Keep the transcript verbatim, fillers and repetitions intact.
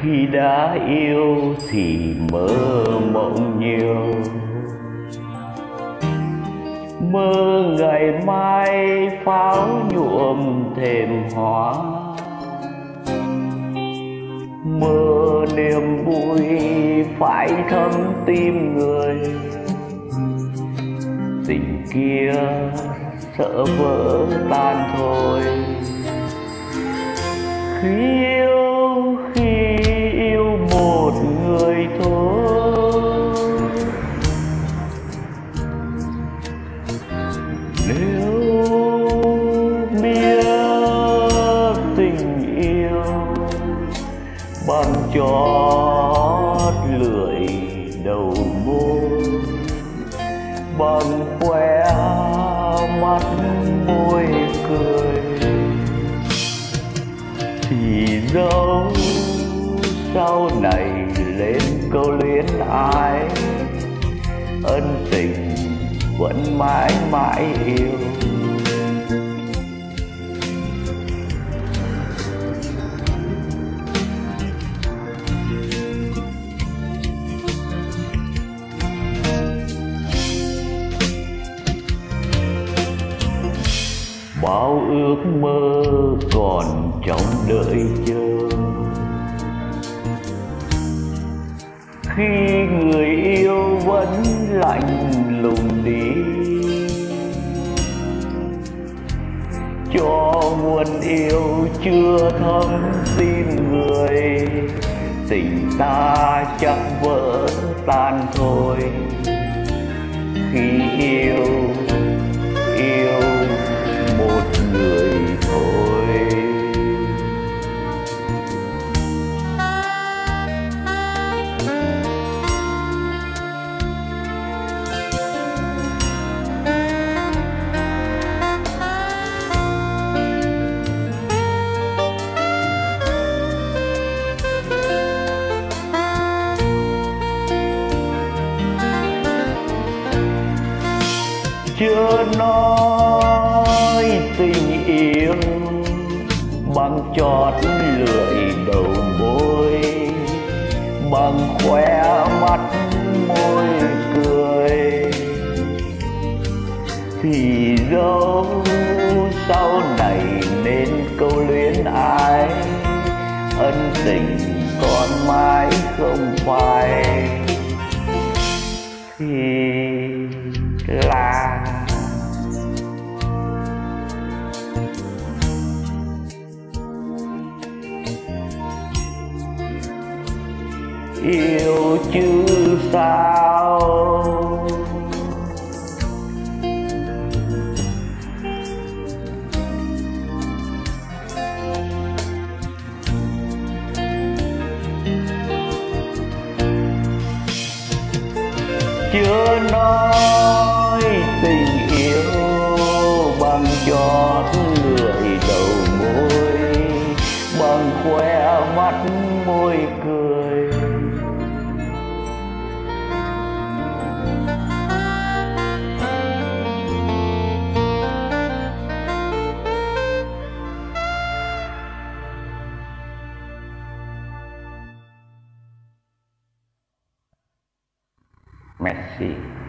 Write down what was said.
Khi đã yêu thì mơ mộng nhiều, mơ ngày mai pháo nhuộm thềm hoa, mơ niềm vui phải thấm tim người. Tình kia sợ vỡ tan thôi. Khi yêu, khi yêu một người thôi, nếu biết tình yêu bằng chót lưỡi đầu môi, bằng khóe mắt môi cười, thì dẫu sau này lên câu luyến ái, ân tình vẫn mãi mãi yêu. Bao ước mơ còn trong đợi chờ, khi người yêu vẫn lạnh lùng đi, cho nguồn yêu chưa thấm tim người. Tình ta chắc vỡ tan thôi. Khi yêu, yêu một người thôi. Chưa nói tình yêu bằng chót lưỡi đầu môi, bằng khóe mắt môi cười, thì dẫu sau này nên câu luyến ái, ân tình còn mãi không phai. Thì là yêu chứ sao. Chưa nói tình yêu bằng chót lưỡi đầu môi, bằng khóe mắt môi cười, merci.